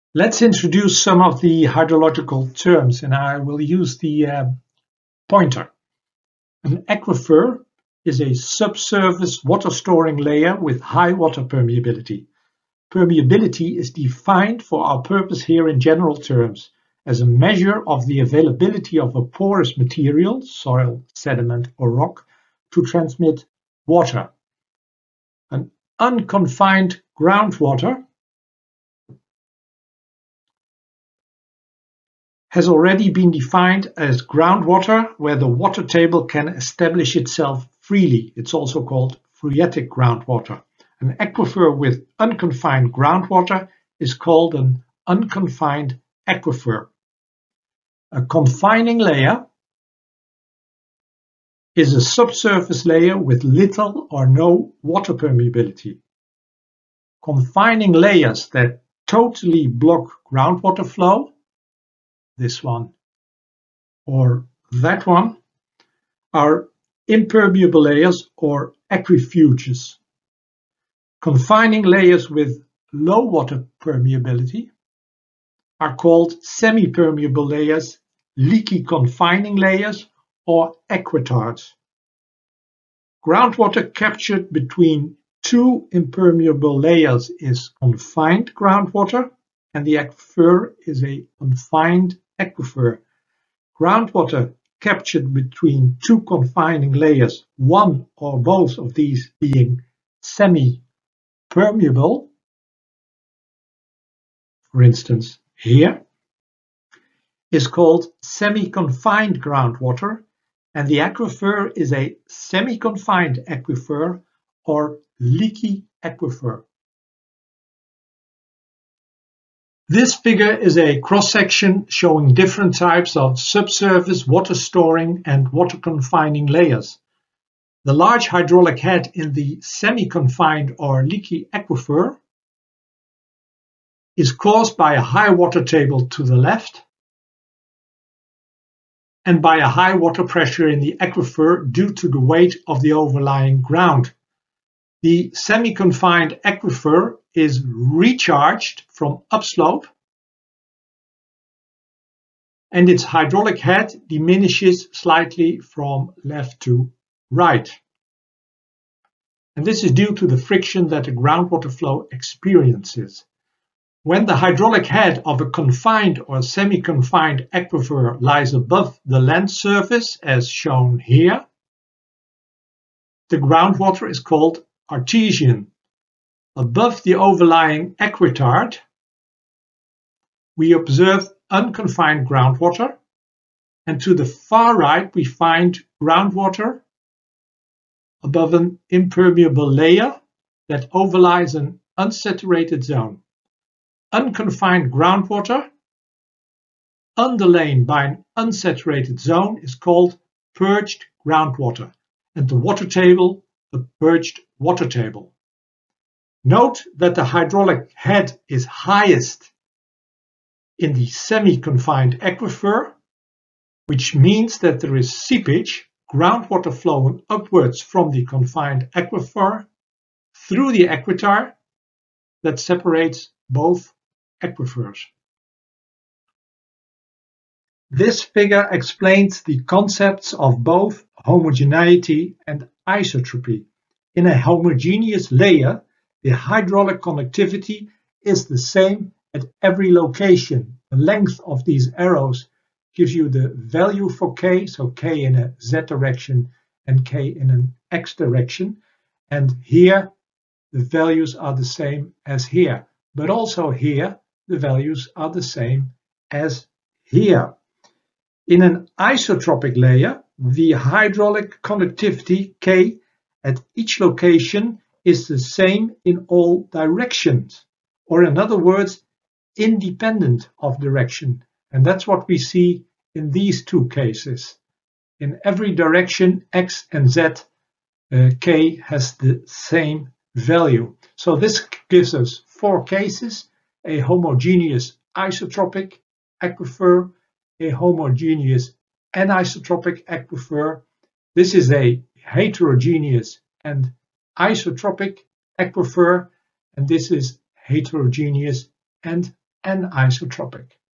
Let's introduce some of the hydrological terms, and I will use the pointer. An aquifer is a subsurface water storing layer with high water permeability. Permeability is defined for our purpose here in general terms as a measure of the availability of a porous material, soil, sediment, or rock, to transmit water. An unconfined groundwater has already been defined as groundwater where the water table can establish itself freely. It's also called phreatic groundwater. An aquifer with unconfined groundwater is called an unconfined aquifer. A confining layer is a subsurface layer with little or no water permeability. Confining layers that totally block groundwater flow, this one or that one, are impermeable layers or aquifuges. Confining layers with low water permeability are called semi-permeable layers, leaky confining layers, or aquitards. Groundwater captured between two impermeable layers is confined groundwater, and the aquifer is a confined aquifer. Groundwater captured between two confining layers, one or both of these being semi-permeable, for instance here, is called semi-confined groundwater, and the aquifer is a semi-confined aquifer or leaky aquifer. This figure is a cross-section showing different types of subsurface water storing and water confining layers. The large hydraulic head in the semi-confined or leaky aquifer is caused by a high water table to the left and by a high water pressure in the aquifer due to the weight of the overlying ground. The semi-confined aquifer is recharged from upslope, and its hydraulic head diminishes slightly from left to right. And this is due to the friction that the groundwater flow experiences. When the hydraulic head of a confined or semi-confined aquifer lies above the land surface, as shown here, the groundwater is called artesian. Above the overlying aquitard, we observe unconfined groundwater, and to the far right we find groundwater above an impermeable layer that overlies an unsaturated zone. Unconfined groundwater underlain by an unsaturated zone is called purged groundwater, and the water table the purged water table. Note that the hydraulic head is highest in the semi-confined aquifer, which means that there is seepage, groundwater flowing upwards from the confined aquifer through the aquitar that separates both aquifers. This figure explains the concepts of both homogeneity and isotropy. In a homogeneous layer, the hydraulic conductivity is the same at every location. The length of these arrows gives you the value for K, so K in a Z direction and K in an X direction. And here, the values are the same as here. But also here, the values are the same as here. In an isotropic layer, the hydraulic conductivity K at each location is the same in all directions, or in other words, independent of direction. And that's what we see in these two cases. In every direction, X and Z, K has the same value. So this gives us four cases: a homogeneous isotropic aquifer, a homogeneous anisotropic aquifer. This is a heterogeneous and isotropic aquifer, and this is heterogeneous and and isotropic.